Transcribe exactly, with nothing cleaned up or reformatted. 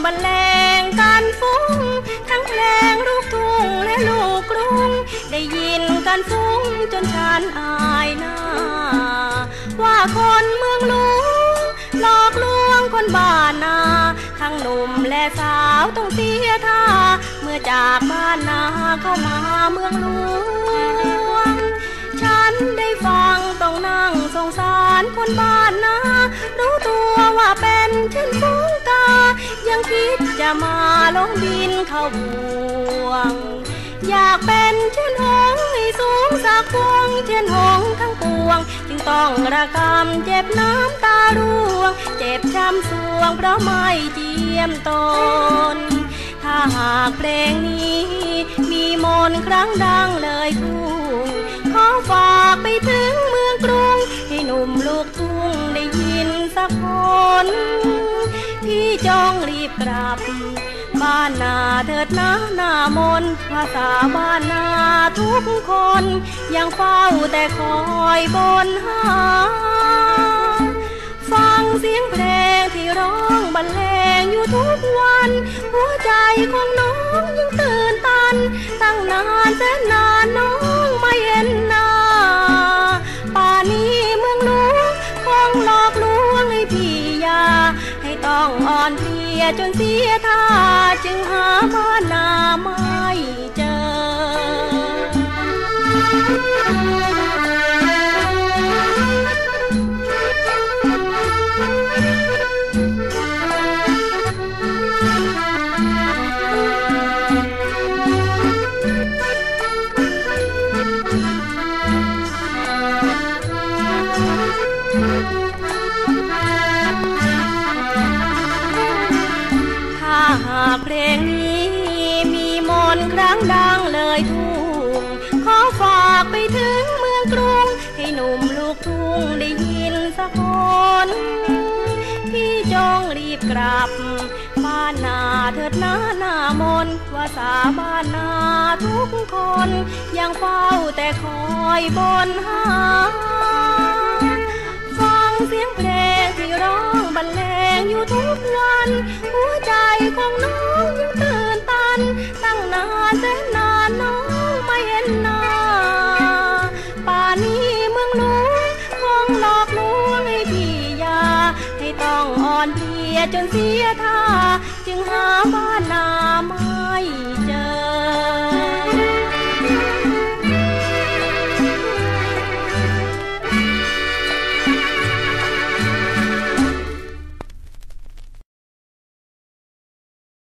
บรรเลงกันฟุ้งทั้งเพลงลูกทุ่งและลูกกรุงได้ยินกันฟุ้งจนฉันอายหน้าว่าคนเมืองหลวงหลอกลวงคนบ้านนาทั้งหนุ่มและสาวต้องเสียท่าเมื่อจากบ้านนาเข้ามาเมืองหลวงฉันได้ฟังต้องนั่งสงสารคนบ้านนารู้ตัวว่าเป็นเช่นฝูงกายังคิดจะมาลงดินเข้าบ่วงอยากเป็นเช่นหงส์ให้สูงสักพวงเช่นหงส์ทั้งปวงจึงต้องระกำเจ็บน้ำตาร่วงเจ็บช้ำสวงเพราะไม่เจียมตนถ้าหากเพลงนี้มีมนต์ครั้งดังเลยทุ่งขอฝากไปถึงเมืองกรุงให้หนุ่มลูกทุ่งได้ยินสักคนพี่จงรีบกลับบ้านนาเถิดนะหน้ามนต์ภาษาบ้านนาทุกคนยังเฝ้าแต่คอยบนหาฟังเสียงเพลงที่ร้องบรรเลงอยู่ทุกวันหัวใจของน้องยังตื่นตันตั้งนานแสนนานน้องไม่เห็นหน้าป่านี้เมืองหลวงคงหลอกลวงให้พี่ยาให้ต้องอ่อนเพลียจนเสียท่าจึงหาบ้านนาไม่เจอเพลงนี้มีมนต์ครั้งดังเลยทุ่งขอฝากไปถึงเมืองกรุงให้หนุ่มลูกทุ่งได้ยินสักคนพี่จงรีบกลับบ้านนาเถิดนะหน้ามนต์ว่าสาบ้านนาทุกคนยังเฝ้าแต่คอยบนหาฟังเสียงเพลงที่ร้องบรรเลงอยู่ทุกวันหัวใจของน้องยังตื่นตันตั้งนานแสนนานน้องไม่เห็นหน้าป่านี้เมืองหลวงคงหลอกลวงให้พี่ยาให้ต้องอ่อนเพลียจนเสียท่าจึงหาบ้านนาไม่